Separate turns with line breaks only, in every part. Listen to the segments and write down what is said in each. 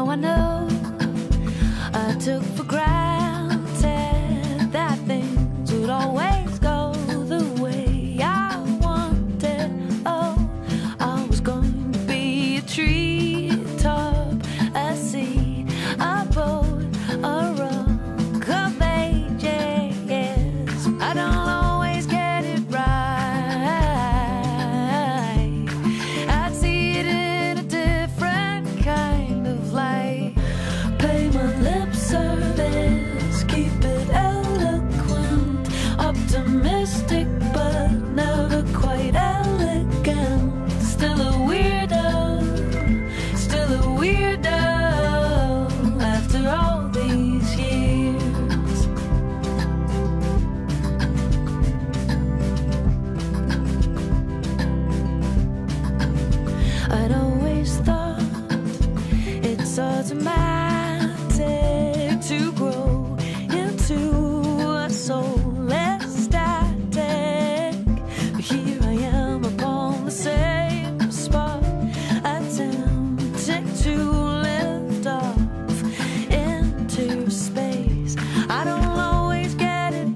I know I took for granted that things would always go the way I wanted. Oh, I was going to be a treetop, a sea, a boat, a rock of ages. I don't always get it right. I'd see it in a different kind of light. Pay my lip service, keep it eloquent, optimistic but never quite elegant. Still a weirdo, still a weirdo after all these years. I'd always thought it's automatic to grow into a soulless static. But here I am upon the same spot, attempting to lift off into space. I don't always get it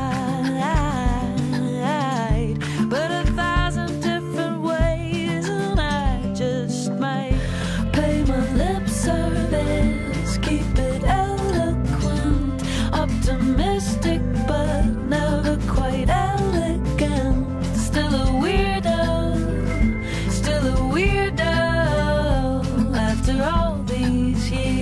right, but 1,000 different ways, and I just might pay my lip service, keep it eloquent, optimistic but never quite elegant. Still a weirdo, still a weirdo after all these years.